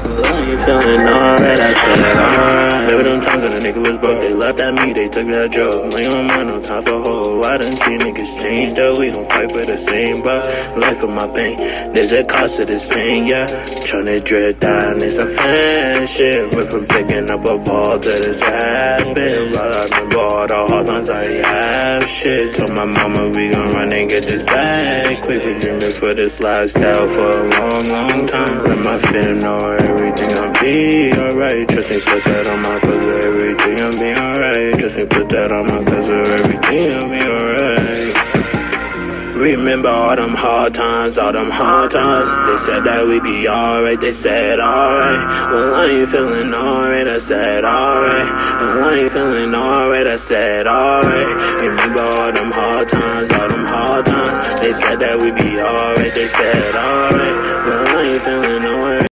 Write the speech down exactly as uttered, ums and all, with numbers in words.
I ain't feeling alright, I said alright. Remember them times when a nigga was broke, they laughed at me, they took that joke. Lay on mine, no time for hoe. I done see niggas change though, we don't fight for the same but life of my pain, there's a cost to this pain, yeah. Tryna drift down, it's a fan shit. Went from picking up a ball to this habit. While I remember all the hard times I have shit. Told my mama we gon' run and get this back quick. Been dreaming for this lifestyle for a long, long time. Let my fam know everything gon' be alright. Trust me, put that on my cousin, everything gon' be alright. Trust me, put that on my cousin, everything gon' be alright. Remember all them hard times, all them hard times. They said that we be alright, they said alright. Well, I ain't feeling alright, I said alright. Well, I ain't feeling alright, I said alright. Remember all them hard times, all them hard times. They said that we be alright, they said alright. Well, I ain't feeling alright.